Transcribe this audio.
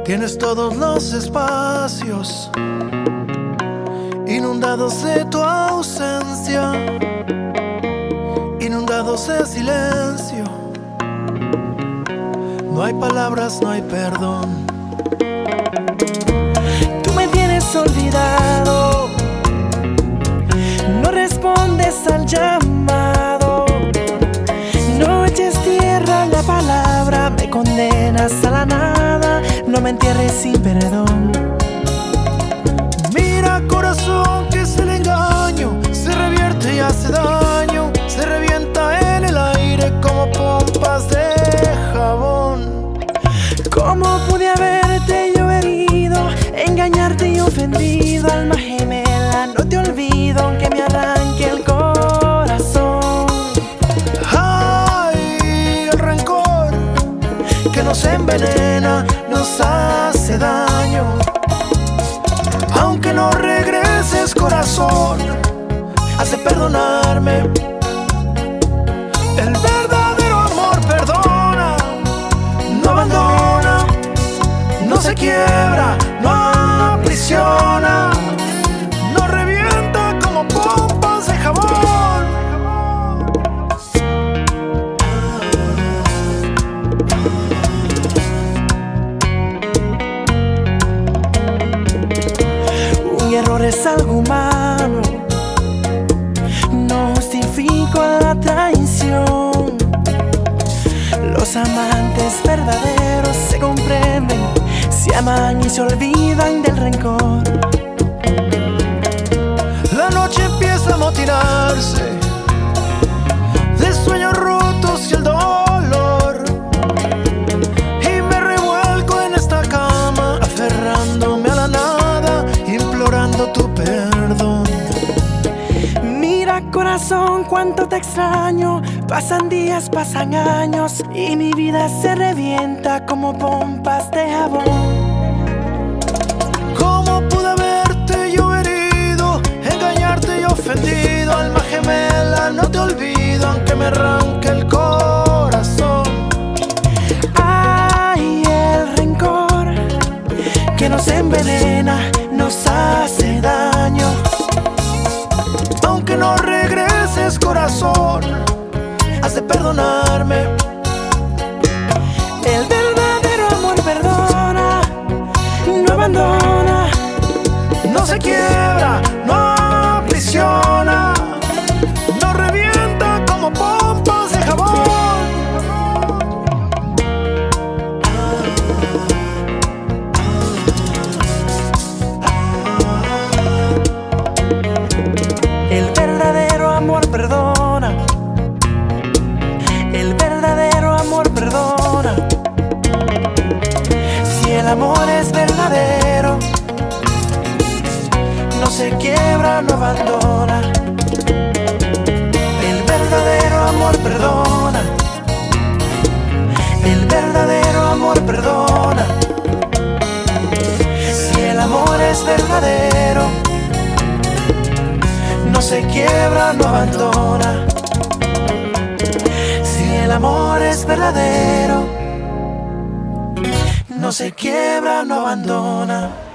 Tienes todos los espacios inundados de tu ausencia, inundados de silencio. No hay palabras, no hay perdón. Tú me tienes olvidado, no respondes al llamado, no eches tierra a la palabra, me condenas a la nada, no me entierres sin perdón. Mira, corazón, que es el engaño, se revierte y hace daño, se revienta en el aire como pompas de jabón. ¿Cómo pude haberte yo herido, engañarte y ofendido? Alma gemela, no te olvido aunque me arranque el corazón. Ay, el rencor que nos envenena, nos hace daño. Aunque no regreses, corazón, has de perdonarme. El verdadero amor perdona, no abandona, no se quiebra, no aprisiona, no revienta como pompas de jabón. Un error es algo humano, no justifico la traición. Los amantes verdaderos se comprenden, se aman y se olvidan del rencor. La noche empieza a amotinarse de sueños rotos y el dolor, y me revuelco en esta cama, aferrándome a la nada, implorando tu perdón. Mira, corazón, cuánto te extraño. Pasan días, pasan años y mi vida se revienta como pompas de jabón. ¿Cómo pude haberte yo herido, engañarte y ofendido? Alma gemela, no te olvido aunque me arranque el corazón. Ay, el rencor que nos envenena, nos hace daño. Aunque no regreses, corazón, has de perdonarme. El verdadero amor perdona, no abandona, No se quiebra, no aprisiona, no revienta como pompas de jabón. el verdadero amor perdona, el verdadero amor perdona. Si el amor es verdadero, no se quiebra, no abandona. El verdadero amor perdona, el verdadero amor perdona. Si el amor es verdadero, no se quiebra, no abandona. Si el amor es verdadero, no se quiebra, no abandona.